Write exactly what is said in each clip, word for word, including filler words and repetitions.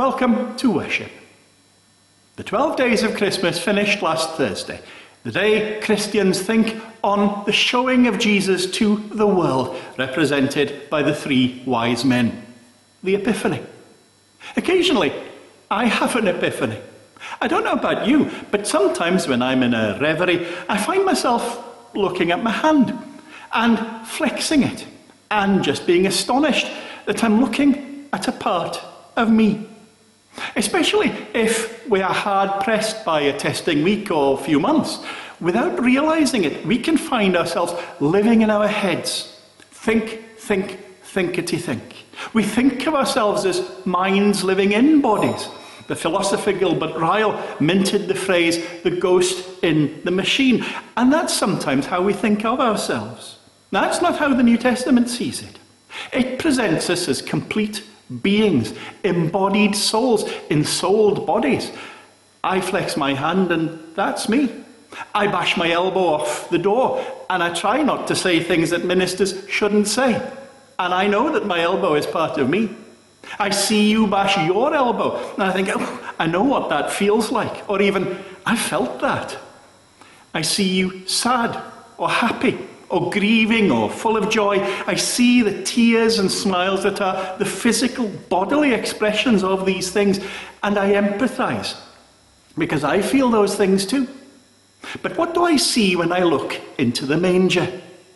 Welcome to worship. The twelve days of Christmas finished last Thursday, the day Christians think on the showing of Jesus to the world, represented by the three wise men, the Epiphany. Occasionally, I have an epiphany. I don't know about you, but sometimes when I'm in a reverie, I find myself looking at my hand and flexing it and just being astonished that I'm looking at a part of me. Especially if we are hard pressed by a testing week or a few months. Without realizing it, we can find ourselves living in our heads. Think, think, thinkety think. We think of ourselves as minds living in bodies. The philosopher Gilbert Ryle minted the phrase, the ghost in the machine. And that's sometimes how we think of ourselves. That's not how the New Testament sees it. It presents us as complete beings, embodied souls, ensouled bodies. I flex my hand and that's me. I bash my elbow off the door and I try not to say things that ministers shouldn't say. And I know that my elbow is part of me. I see you bash your elbow and I think, oh, I know what that feels like. Or even, I felt that. I see you sad or happy or grieving or full of joy. I see the tears and smiles that are the physical, bodily expressions of these things, and I empathize because I feel those things too. But what do I see when I look into the manger?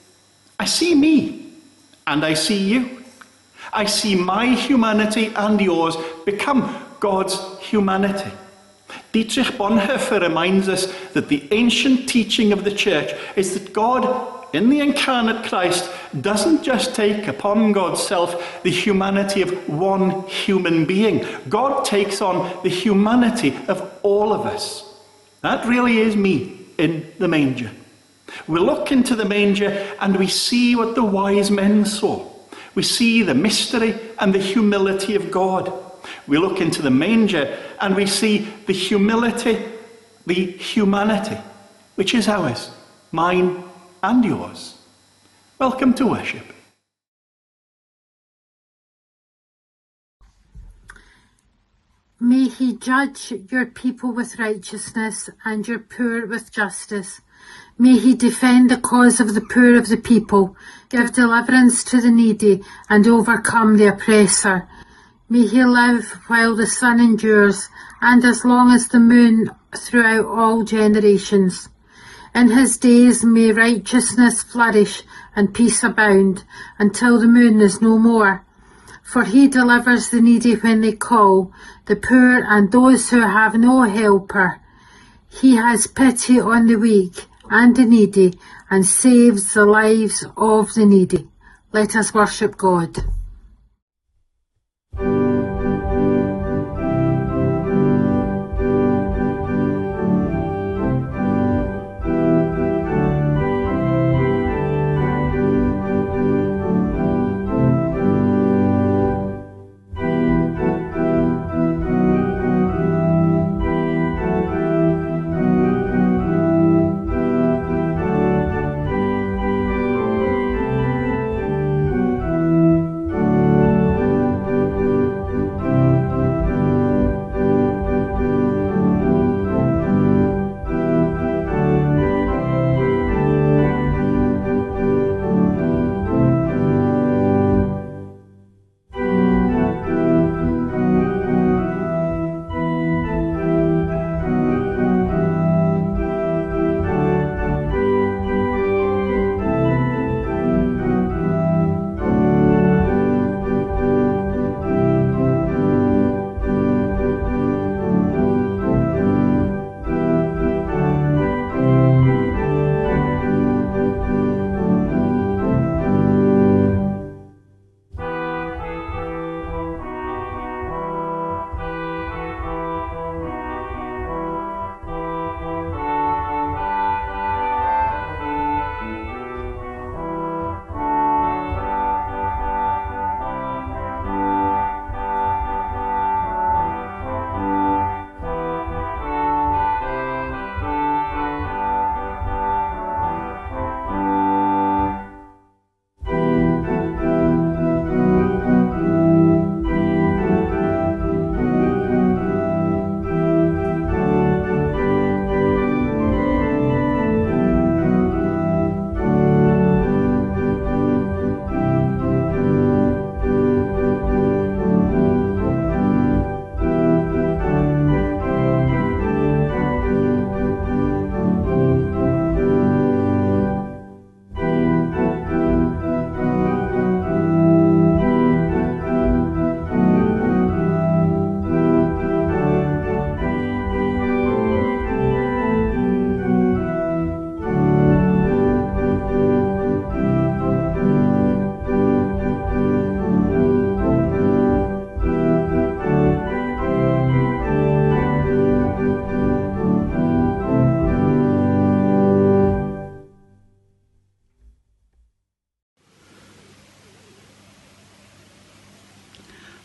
I see me, and I see you. I see my humanity and yours become God's humanity. Dietrich Bonhoeffer reminds us that the ancient teaching of the church is that God, in the incarnate Christ, doesn't just take upon God's self the humanity of one human being. God takes on the humanity of all of us. That really is me in the manger. We look into the manger and we see what the wise men saw. We see the mystery and the humility of God. We look into the manger and we see the humility, the humanity, which is ours, mine and yours. Welcome to worship. May he judge your people with righteousness and your poor with justice. May he defend the cause of the poor of the people, give deliverance to the needy, and overcome the oppressor. May he live while the sun endures, and as long as the moon throughout all generations. In his days may righteousness flourish and peace abound, until the moon is no more. For he delivers the needy when they call, the poor and those who have no helper. He has pity on the weak and the needy, and saves the lives of the needy. Let us worship God.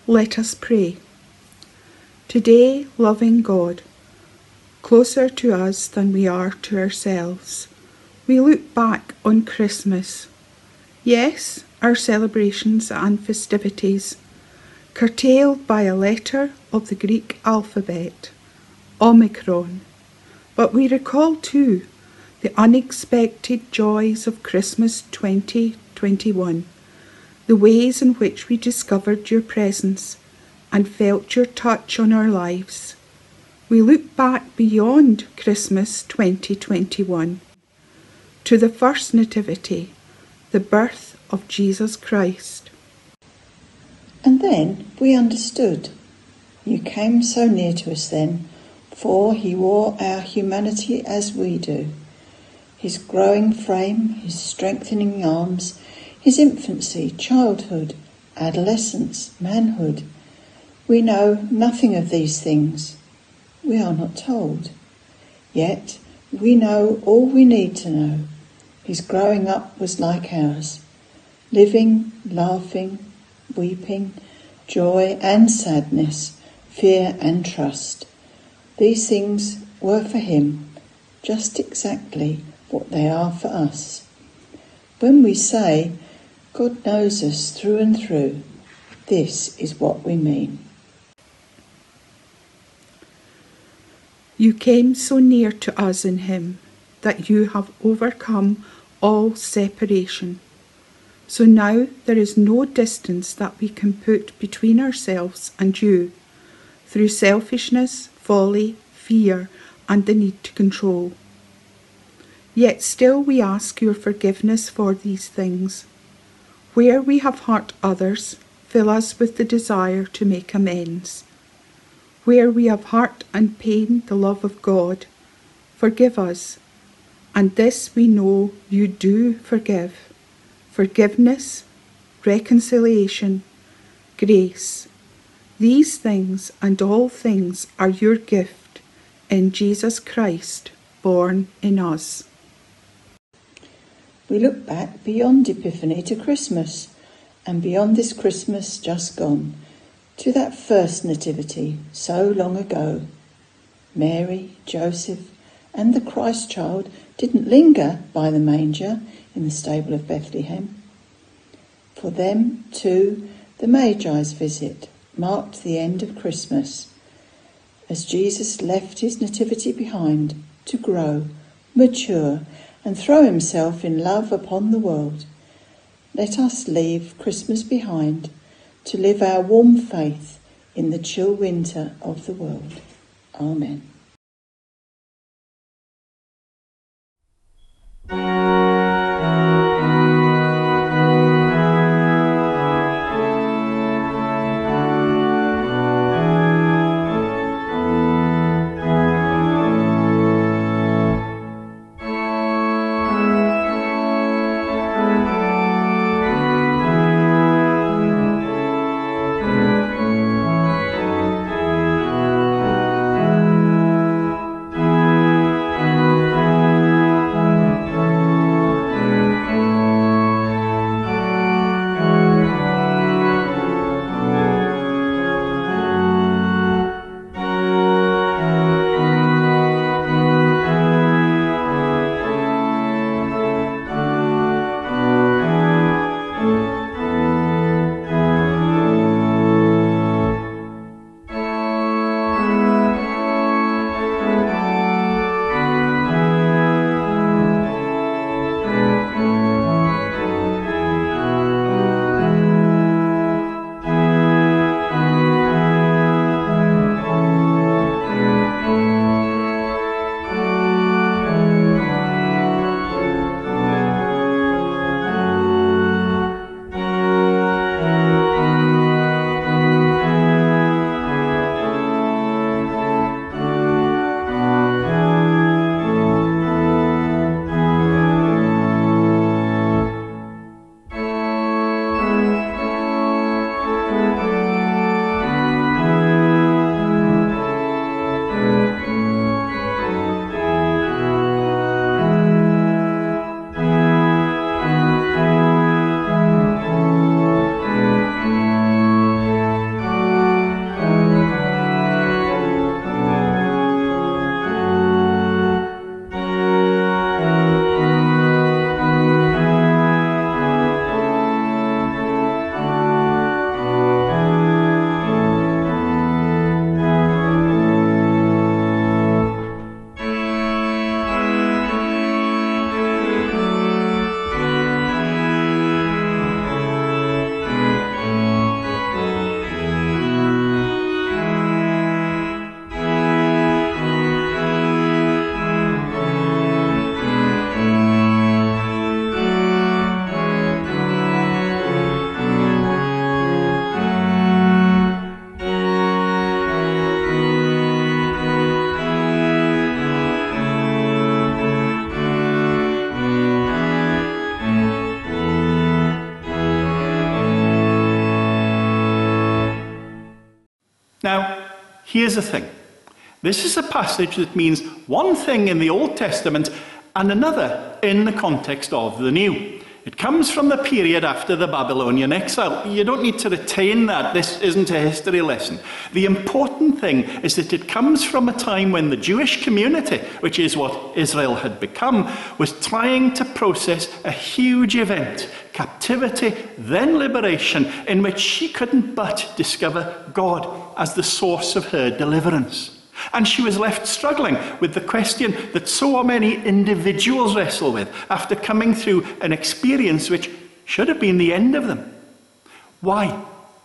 Let us pray. Today, loving God, closer to us than we are to ourselves, we look back on Christmas. Yes, our celebrations and festivities, curtailed by a letter of the Greek alphabet, Omicron. But we recall too the unexpected joys of Christmas twenty twenty-one, the ways in which we discovered your presence and felt your touch on our lives. We look back beyond Christmas twenty twenty-one to the first nativity, the birth of Jesus Christ. And then we understood. You came so near to us then, for he wore our humanity as we do. His growing frame, his strengthening arms, his infancy, childhood, adolescence, manhood. We know nothing of these things. We are not told. Yet we know all we need to know. His growing up was like ours, living, laughing, weeping, joy and sadness, fear and trust. These things were for him just exactly what they are for us. When we say, God knows us through and through, this is what we mean. You came so near to us in him that you have overcome all separation. So now there is no distance that we can put between ourselves and you, through selfishness, folly, fear, and the need to control. Yet still we ask your forgiveness for these things. Where we have hurt others, fill us with the desire to make amends. Where we have hurt and pained the love of God, forgive us. And this we know you do forgive. Forgiveness, reconciliation, grace. These things and all things are your gift in Jesus Christ, born in us. We look back beyond Epiphany to Christmas, and beyond this Christmas just gone, to that first nativity so long ago. Mary, Joseph, and the Christ child didn't linger by the manger in the stable of Bethlehem. For them, too, the Magi's visit marked the end of Christmas, as Jesus left his nativity behind to grow, mature, and throw himself in love upon the world. Let us leave Christmas behind to live our warm faith in the chill winter of the world. Amen. Now, here's the thing. This is a passage that means one thing in the Old Testament and another in the context of the New. It comes from the period after the Babylonian exile. You don't need to retain that. This isn't a history lesson. The important thing is that it comes from a time when the Jewish community, which is what Israel had become, was trying to process a huge event, captivity, then liberation, in which she couldn't but discover God as the source of her deliverance. And she was left struggling with the question that so many individuals wrestle with after coming through an experience which should have been the end of them. Why?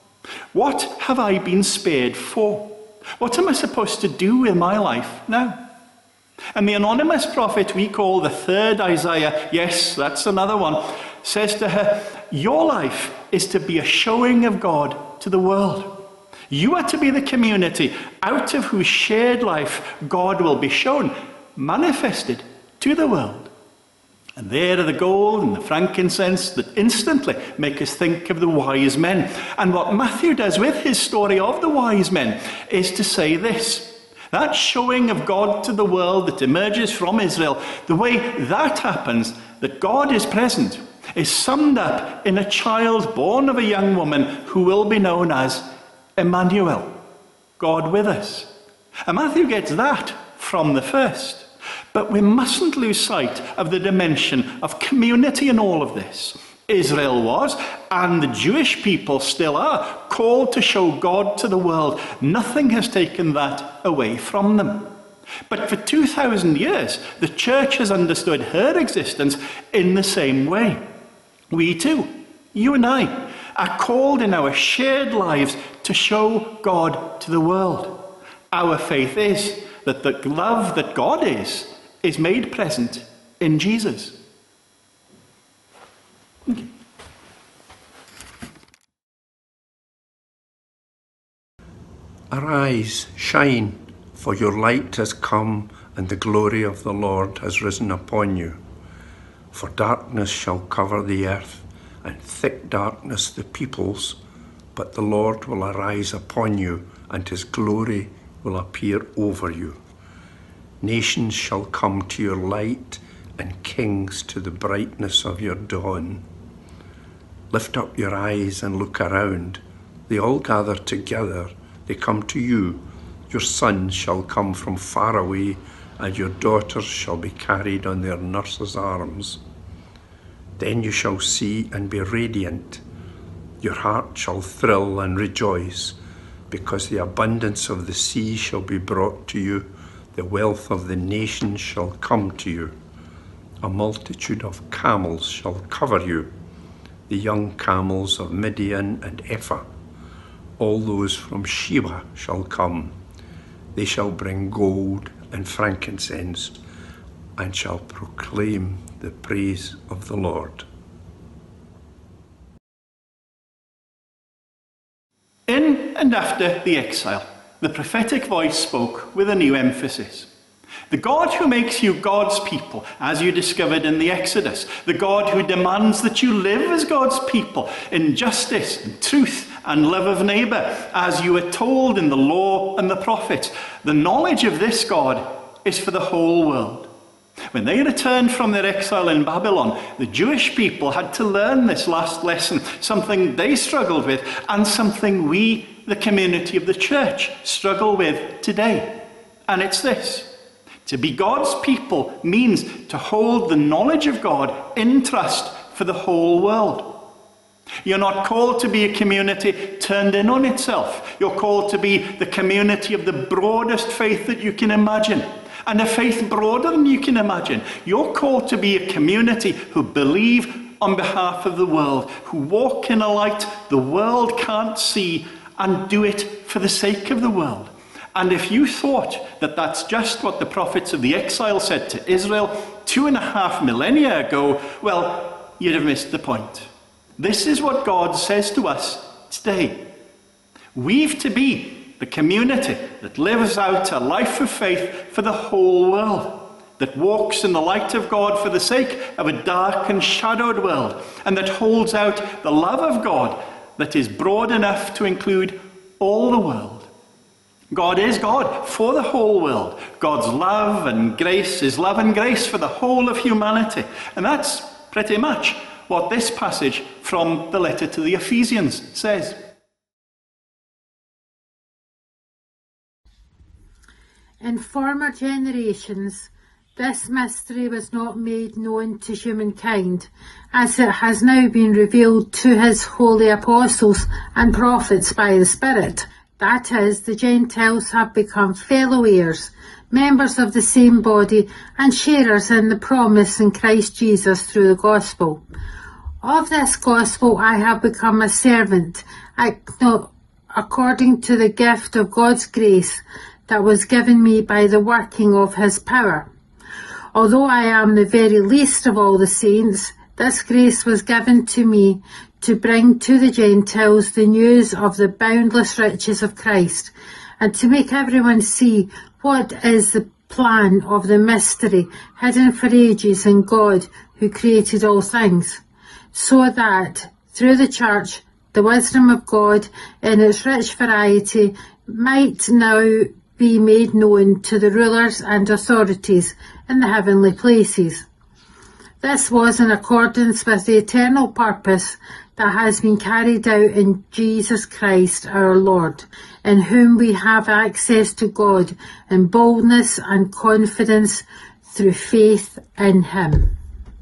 What have I been spared for? What am I supposed to do with my life now? And the anonymous prophet we call the third Isaiah, yes, that's another one, says to her, your life is to be a showing of God to the world. You are to be the community out of whose shared life God will be shown, manifested to the world. And there are the gold and the frankincense that instantly make us think of the wise men. And what Matthew does with his story of the wise men is to say this: that showing of God to the world that emerges from Israel, the way that happens, that God is present, is summed up in a child born of a young woman who will be known as Emmanuel, God with us. And Matthew gets that from the first. But we mustn't lose sight of the dimension of community in all of this. Israel was, and the Jewish people still are, called to show God to the world. Nothing has taken that away from them. But for two thousand years, the church has understood her existence in the same way. We too, you and I, are called in our shared lives to show God to the world. Our faith is that the love that God is, is made present in Jesus. Okay. Arise, shine, for your light has come, and the glory of the Lord has risen upon you. For darkness shall cover the earth, and thick darkness the peoples, but the Lord will arise upon you, and his glory will appear over you. Nations shall come to your light, and kings to the brightness of your dawn. Lift up your eyes and look around. They all gather together, they come to you. Your sons shall come from far away, and your daughters shall be carried on their nurses' arms. Then you shall see and be radiant. Your heart shall thrill and rejoice, because the abundance of the sea shall be brought to you. The wealth of the nations shall come to you. A multitude of camels shall cover you, the young camels of Midian and Ephah. All those from Sheba shall come. They shall bring gold and frankincense, and shall proclaim the praise of the Lord. In and after the exile, the prophetic voice spoke with a new emphasis. The God who makes you God's people, as you discovered in the Exodus. The God who demands that you live as God's people in justice and truth and love of neighbour, as you were told in the law and the prophets. The knowledge of this God is for the whole world. When they returned from their exile in Babylon, the Jewish people had to learn this last lesson, something they struggled with, and something we, the community of the church, struggle with today. And it's this: to be God's people means to hold the knowledge of God in trust for the whole world. You're not called to be a community turned in on itself. You're called to be the community of the broadest faith that you can imagine, and a faith broader than you can imagine. You're called to be a community who believe on behalf of the world, who walk in a light the world can't see, and do it for the sake of the world. And if you thought that that's just what the prophets of the exile said to Israel two and a half millennia ago, well, you'd have missed the point. This is what God says to us today. We've to be the community that lives out a life of faith for the whole world, that walks in the light of God for the sake of a dark and shadowed world, and that holds out the love of God that is broad enough to include all the world. God is God for the whole world. God's love and grace is love and grace for the whole of humanity. And that's pretty much what this passage from the letter to the Ephesians says. In former generations, this mystery was not made known to humankind, as it has now been revealed to his holy apostles and prophets by the Spirit. That is, the Gentiles have become fellow heirs, members of the same body, and sharers in the promise in Christ Jesus through the gospel. Of this gospel I have become a servant, according to the gift of God's grace that was given me by the working of his power. Although I am the very least of all the saints, this grace was given to me to bring to the Gentiles the news of the boundless riches of Christ, and to make everyone see what is the plan of the mystery hidden for ages in God who created all things, so that through the church the wisdom of God in its rich variety might now be made known to the rulers and authorities in the heavenly places. This was in accordance with the eternal purpose that has been carried out in Jesus Christ our Lord, in whom we have access to God in boldness and confidence through faith in him.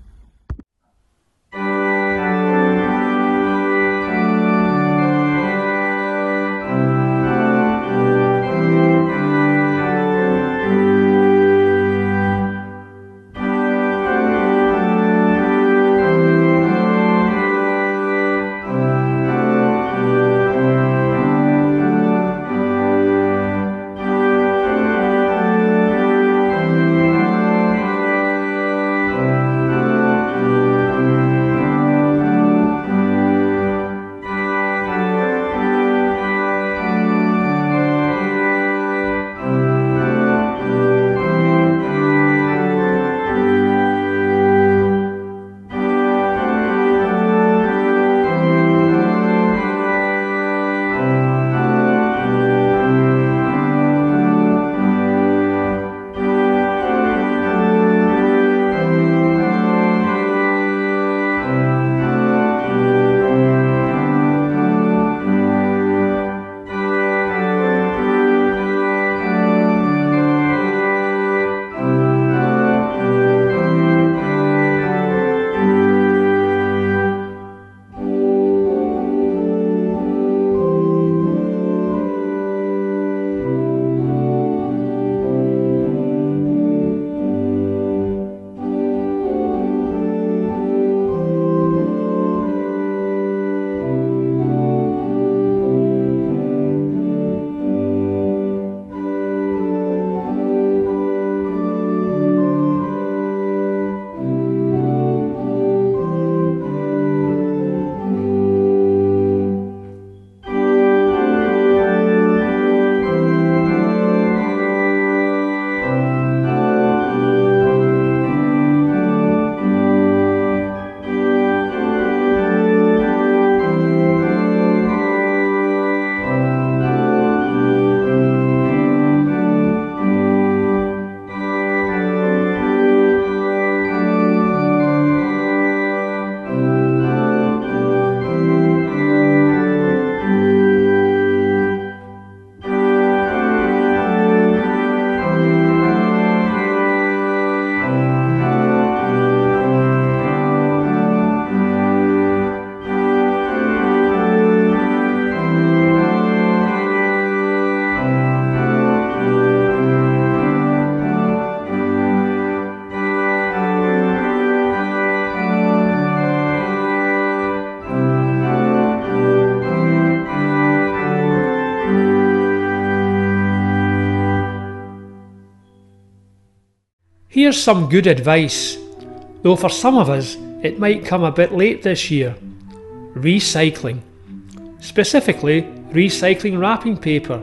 Here's some good advice, though for some of us it might come a bit late this year. Recycling. Specifically, recycling wrapping paper.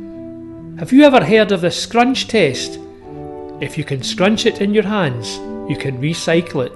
Have you ever heard of the scrunch test? If you can scrunch it in your hands, you can recycle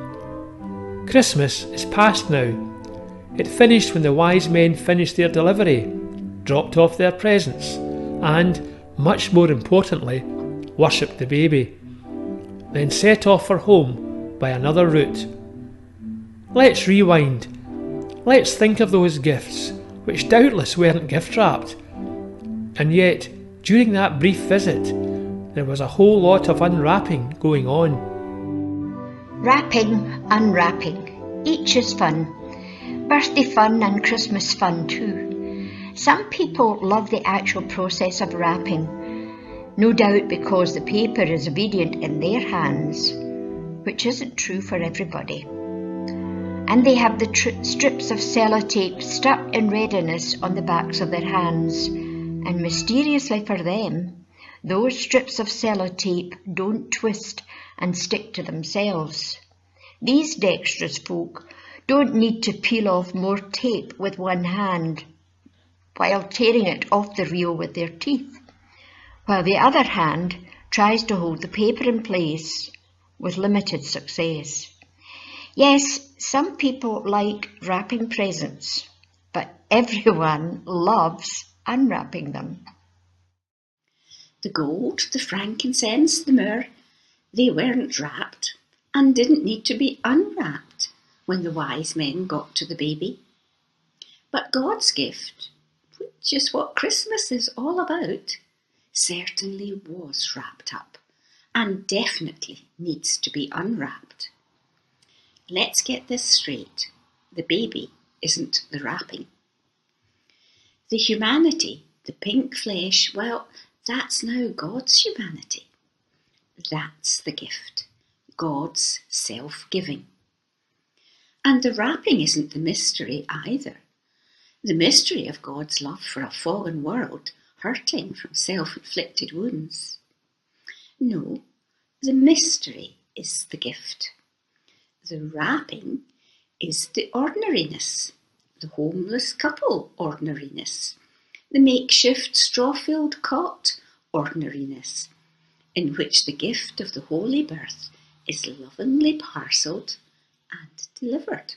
it. Christmas is past now. It finished when the wise men finished their delivery, dropped off their presents, and, much more importantly, worshipped the baby, then set off for home by another route. Let's rewind. Let's think of those gifts, which doubtless weren't gift-wrapped. And yet, during that brief visit, there was a whole lot of unwrapping going on. Wrapping, unwrapping, each is fun. Birthday fun and Christmas fun too. Some people love the actual process of wrapping, no doubt because the paper is obedient in their hands, which isn't true for everybody. And they have the tr- strips of sellotape stuck in readiness on the backs of their hands, and mysteriously for them, those strips of sellotape don't twist and stick to themselves. These dexterous folk don't need to peel off more tape with one hand while tearing it off the reel with their teeth, while the other hand tries to hold the paper in place with limited success. Yes, some people like wrapping presents, but everyone loves unwrapping them. The gold, the frankincense, the myrrh, they weren't wrapped and didn't need to be unwrapped when the wise men got to the baby. But God's gift, which is what Christmas is all about, certainly was wrapped up and definitely needs to be unwrapped. Let's get this straight. The baby isn't the wrapping. The humanity, the pink flesh, well, that's now God's humanity. That's the gift, God's self-giving. And the wrapping isn't the mystery either. The mystery of God's love for a fallen world hurting from self-inflicted wounds. No, the mystery is the gift. The wrapping is the ordinariness, the homeless couple ordinariness, the makeshift straw-filled cot ordinariness, in which the gift of the holy birth is lovingly parcelled and delivered.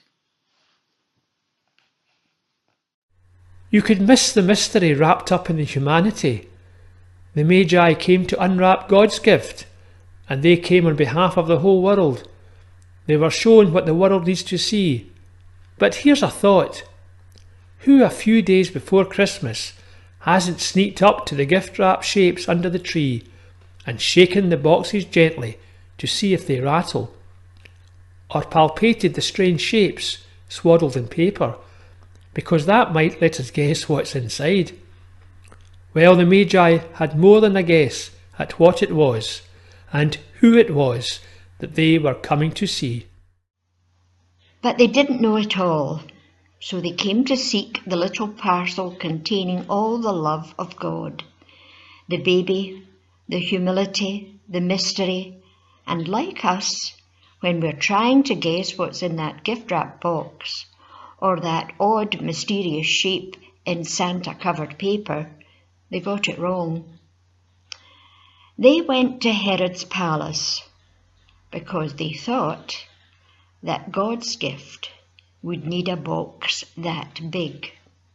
You could miss the mystery wrapped up in the humanity. The Magi came to unwrap God's gift, and they came on behalf of the whole world. They were shown what the world needs to see. But here's a thought. Who a few days before Christmas hasn't sneaked up to the gift-wrap shapes under the tree and shaken the boxes gently to see if they rattle, or palpated the strange shapes swaddled in paper, because that might let us guess what's inside? Well, the Magi had more than a guess at what it was and who it was that they were coming to see. But they didn't know it all, so they came to seek the little parcel containing all the love of God, the baby, the humility, the mystery, and like us, when we're trying to guess what's in that gift-wrap box, or that odd mysterious shape in Santa-covered paper, they got it wrong. They went to Herod's palace because they thought that God's gift would need a box that big.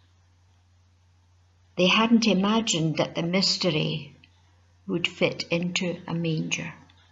They hadn't imagined that the mystery would fit into a manger.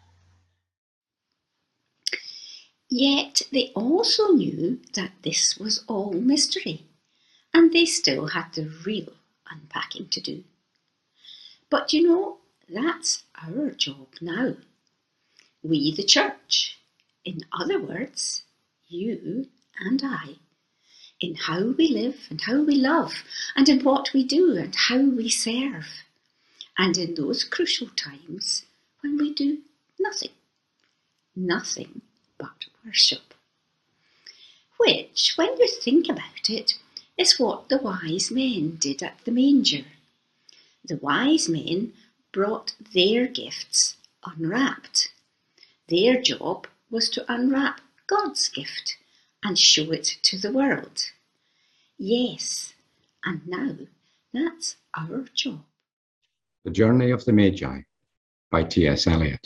Yet they also knew that this was all mystery, and they still had the real unpacking to do. But you know, that's our job now. We, the church, in other words, you and I, in how we live and how we love, and in what we do and how we serve, and in those crucial times when we do nothing, nothing but worship. Which, when you think about it, is what the wise men did at the manger. The wise men brought their gifts unwrapped. Their job was to unwrap God's gift and show it to the world. Yes, and now that's our job. The Journey of the Magi by T S Eliot.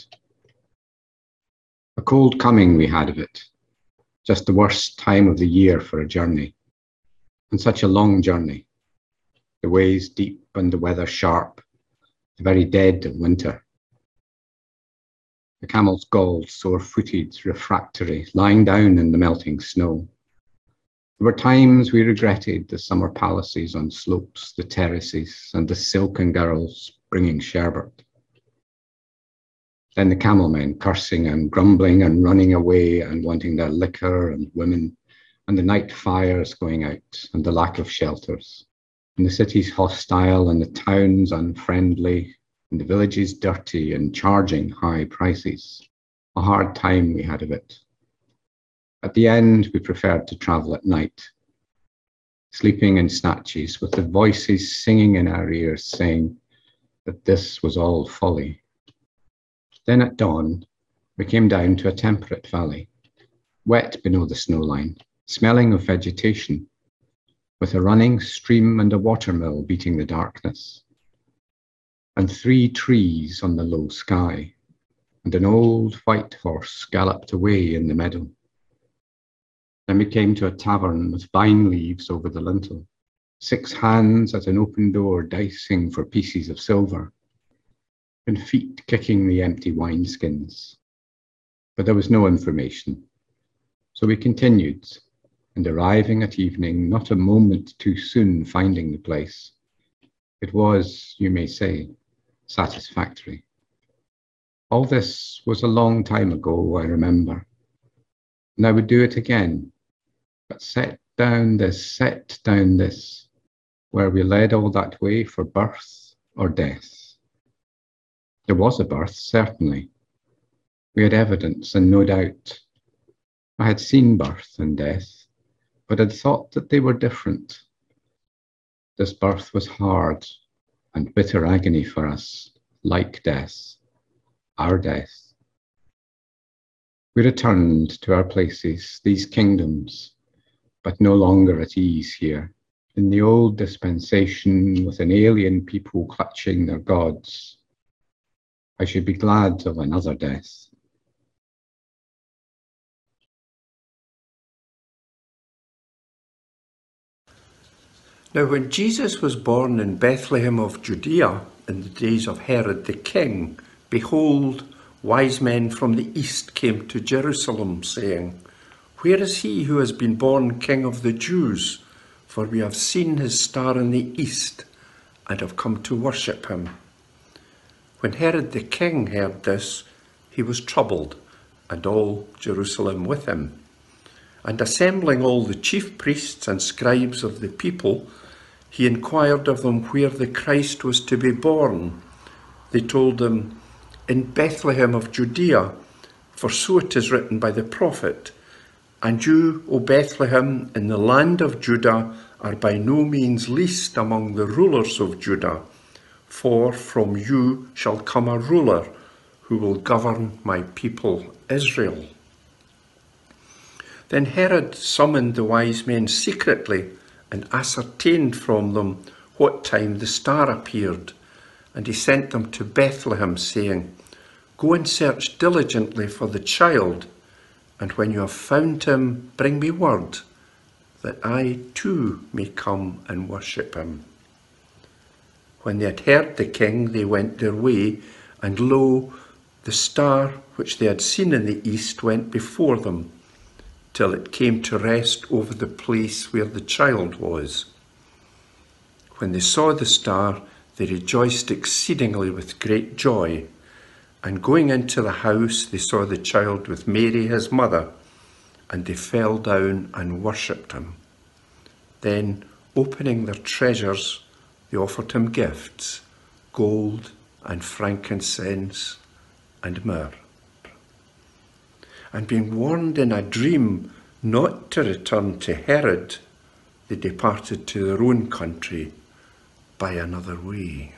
A cold coming we had of it, just the worst time of the year for a journey, and such a long journey, the ways deep and the weather sharp, the very dead of winter. The camels galled, sore-footed, refractory, lying down in the melting snow. There were times we regretted the summer palaces on slopes, the terraces, and the silken girls bringing sherbet. Then the camel men cursing and grumbling and running away and wanting their liquor and women, and the night fires going out and the lack of shelters, and the cities hostile and the towns unfriendly, and the villages dirty and charging high prices. A hard time we had of it. At the end, we preferred to travel at night, sleeping in snatches with the voices singing in our ears saying that this was all folly. Then at dawn, we came down to a temperate valley, wet below the snow line, smelling of vegetation, with a running stream and a watermill beating the darkness, and three trees on the low sky, and an old white horse galloped away in the meadow. Then we came to a tavern with vine leaves over the lintel, six hands at an open door dicing for pieces of silver, and feet kicking the empty wineskins. But there was no information, so we continued, and arriving at evening, not a moment too soon finding the place, it was, you may say, satisfactory. All this was a long time ago, I remember, and I would do it again, but set down this, set down this, where we led all that way for birth or death. There was a birth, certainly. We had evidence and no doubt. I had seen birth and death, but had thought that they were different. This birth was hard and bitter agony for us, like death, our death. We returned to our places, these kingdoms, but no longer at ease here, in the old dispensation with an alien people clutching their gods. I should be glad of another death. Now when Jesus was born in Bethlehem of Judea in the days of Herod the king, behold, wise men from the east came to Jerusalem, saying, Where is he who has been born King of the Jews? For we have seen his star in the east and have come to worship him. When Herod the king heard this, he was troubled, and all Jerusalem with him. And assembling all the chief priests and scribes of the people, he inquired of them where the Christ was to be born. They told him, In Bethlehem of Judea, for so it is written by the prophet, And you, O Bethlehem, in the land of Judah, are by no means least among the rulers of Judah, for from you shall come a ruler who will govern my people Israel. Then Herod summoned the wise men secretly and ascertained from them what time the star appeared. And he sent them to Bethlehem, saying, Go and search diligently for the child, and when you have found him, bring me word, that I too may come and worship him. When they had heard the king, they went their way, and lo, the star which they had seen in the east went before them, till it came to rest over the place where the child was. When they saw the star, they rejoiced exceedingly with great joy. And going into the house, they saw the child with Mary his mother, and they fell down and worshipped him. Then, opening their treasures, they offered him gifts, gold and frankincense and myrrh. And being warned in a dream not to return to Herod, they departed to their own country by another way.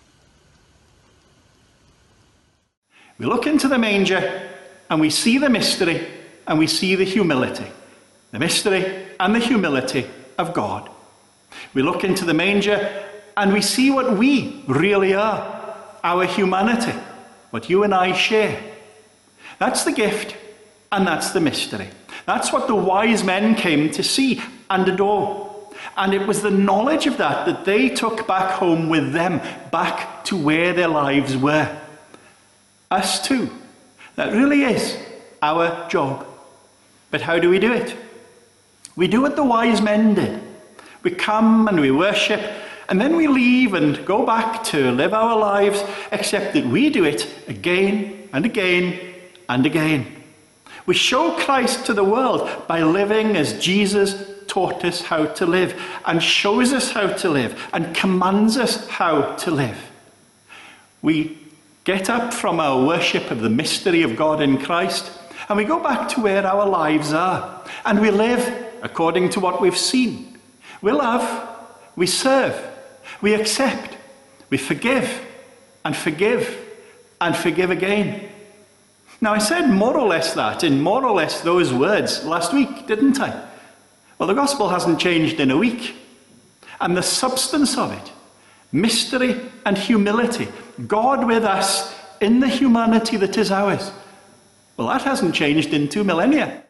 We look into the manger and we see the mystery and we see the humility. The mystery and the humility of God. We look into the manger and we see what we really are, our humanity, what you and I share. That's the gift and that's the mystery. That's what the wise men came to see and adore. And it was the knowledge of that that they took back home with them, back to where their lives were. Us too. That really is our job. But how do we do it? We do what the wise men did. We come and we worship, and then we leave and go back to live our lives, except that we do it again and again and again. We show Christ to the world by living as Jesus taught us how to live, and shows us how to live, and commands us how to live. We get up from our worship of the mystery of God in Christ, and we go back to where our lives are, and we live according to what we've seen. We love, we serve, we accept, we forgive, and forgive, and forgive again. Now, I said more or less that in more or less those words last week, didn't I? Well, the gospel hasn't changed in a week. And the substance of it, mystery and humility, God with us in the humanity that is ours, well, that hasn't changed in two millennia.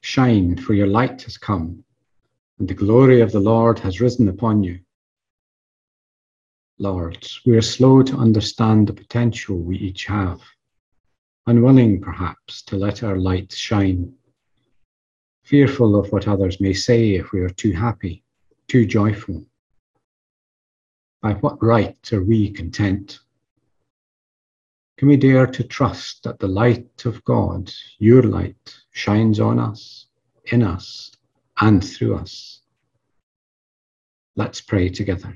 Shine, for your light has come, and the glory of the Lord has risen upon you. Lord, we are slow to understand the potential we each have, unwilling perhaps to let our light shine, fearful of what others may say if we are too happy, too joyful. By what right are we content? Can we dare to trust that the light of God, your light, shines on us, in us, and through us? Let's pray together.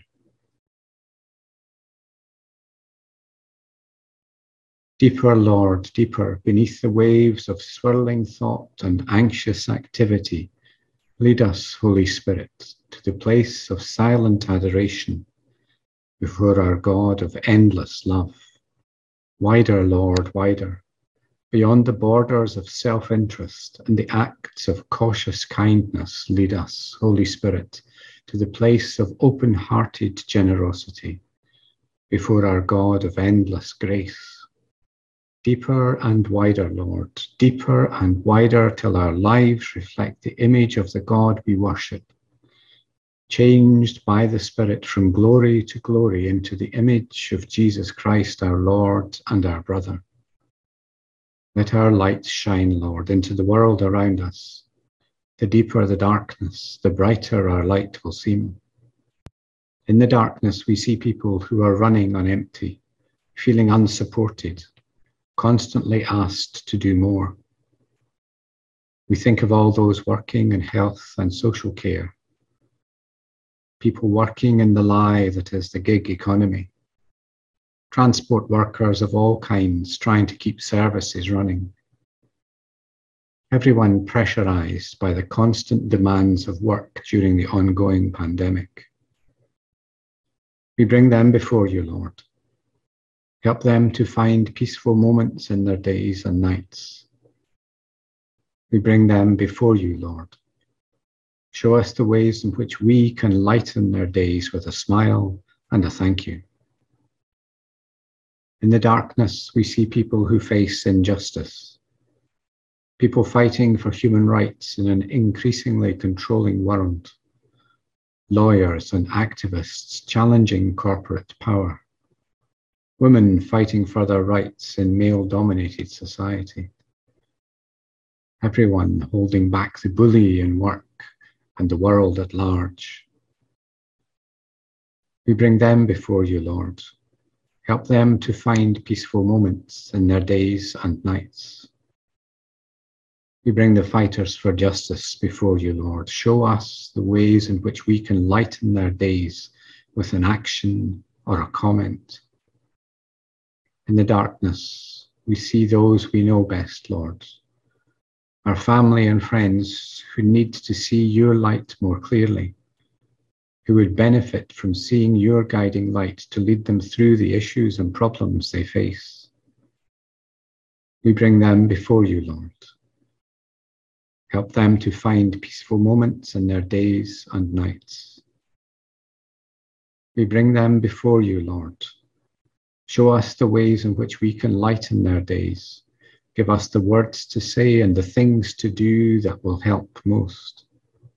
Deeper, Lord, deeper, beneath the waves of swirling thought and anxious activity, lead us, Holy Spirit, to the place of silent adoration before our God of endless love. Wider, Lord, wider, beyond the borders of self-interest and the acts of cautious kindness, lead us, Holy Spirit, to the place of open-hearted generosity before our God of endless grace. Deeper and wider, Lord, deeper and wider till our lives reflect the image of the God we worship, changed by the Spirit from glory to glory into the image of Jesus Christ, our Lord and our brother. Let our light shine, Lord, into the world around us. The deeper the darkness, the brighter our light will seem. In the darkness, we see people who are running on empty, feeling unsupported, constantly asked to do more. We think of all those working in health and social care, people working in the lie that is the gig economy, transport workers of all kinds trying to keep services running, everyone pressurized by the constant demands of work during the ongoing pandemic. We bring them before you, Lord. Help them to find peaceful moments in their days and nights. We bring them before you, Lord. Show us the ways in which we can lighten their days with a smile and a thank you. In the darkness, we see people who face injustice, people fighting for human rights in an increasingly controlling world, lawyers and activists challenging corporate power, women fighting for their rights in male-dominated society, everyone holding back the bully in work and the world at large. We bring them before you, Lord. Help them to find peaceful moments in their days and nights. We bring the fighters for justice before you, Lord. Show us the ways in which we can lighten their days with an action or a comment. In the darkness, we see those we know best, Lord, our family and friends who need to see your light more clearly, who would benefit from seeing your guiding light to lead them through the issues and problems they face. We bring them before you, Lord. Help them to find peaceful moments in their days and nights. We bring them before you, Lord. Show us the ways in which we can lighten their days. Give us the words to say and the things to do that will help most.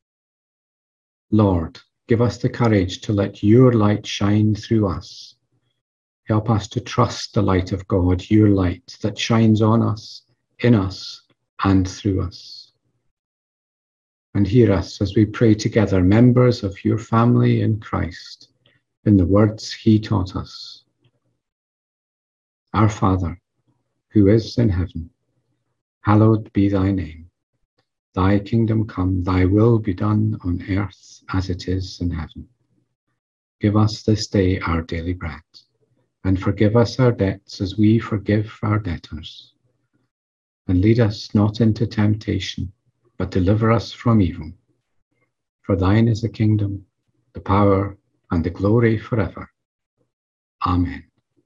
Lord, give us the courage to let your light shine through us. Help us to trust the light of God, your light that shines on us, in us, and through us. And hear us as we pray together, members of your family in Christ, in the words he taught us. Our Father, who is in heaven, hallowed be thy name. Thy kingdom come, thy will be done on earth as it is in heaven. Give us this day our daily bread, and forgive us our debts as we forgive our debtors. And lead us not into temptation, but deliver us from evil. For thine is the kingdom, the power, and the glory forever. Amen.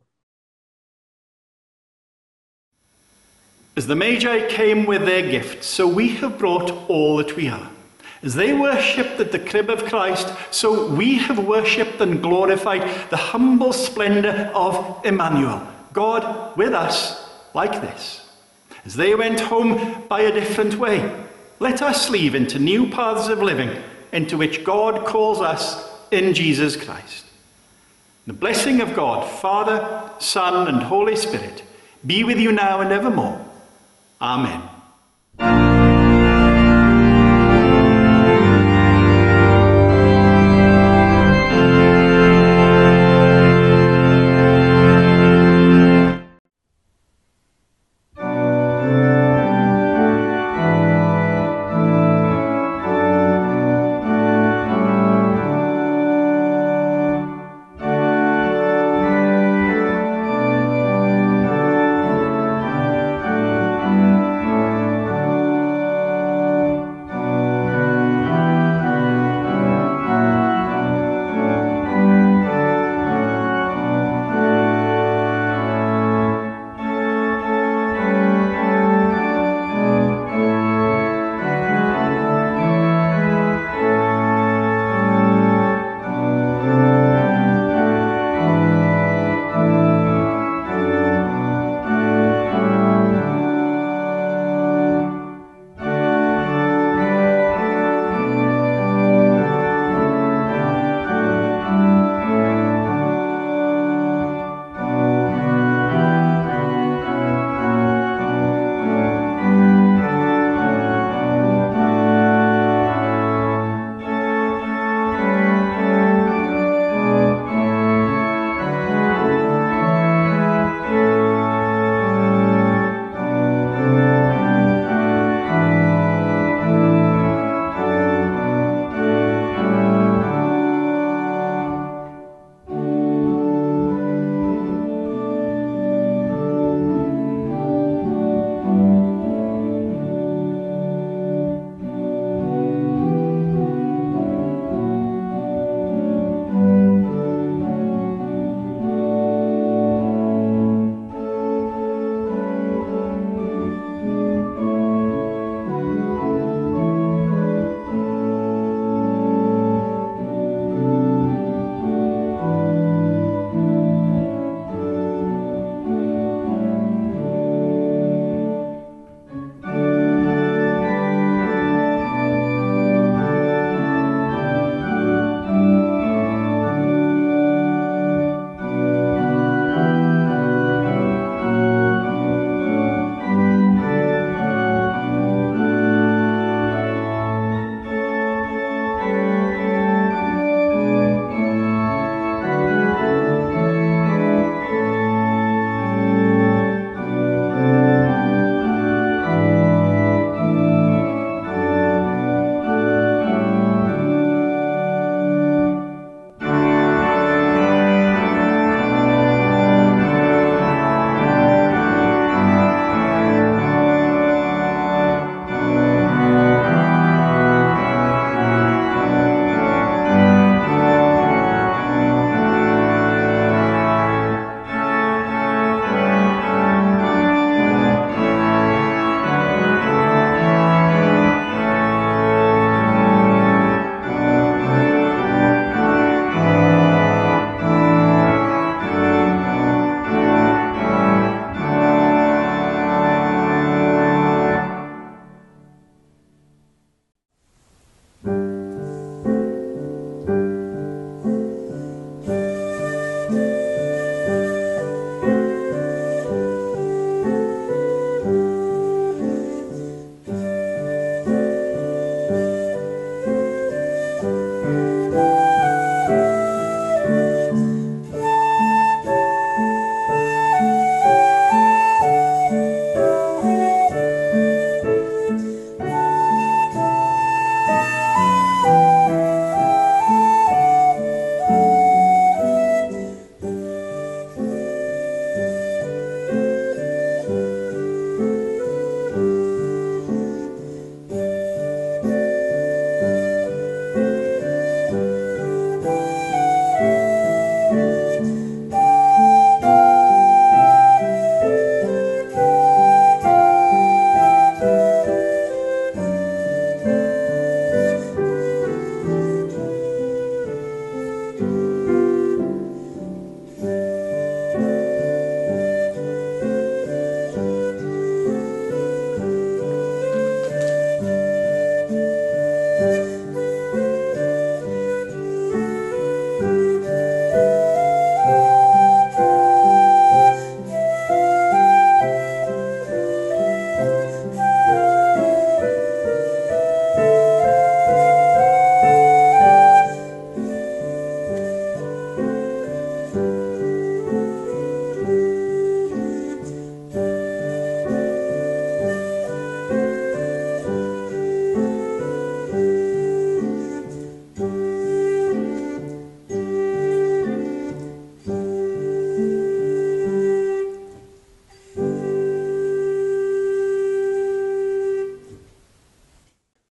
As the Magi came with their gifts, so we have brought all that we are. As they worshipped at the crib of Christ, so we have worshipped and glorified the humble splendour of Emmanuel, God with us like this. As they went home by a different way, let us leave into new paths of living into which God calls us in Jesus Christ. The blessing of God, Father, Son, and Holy Spirit, be with you now and evermore. Amen.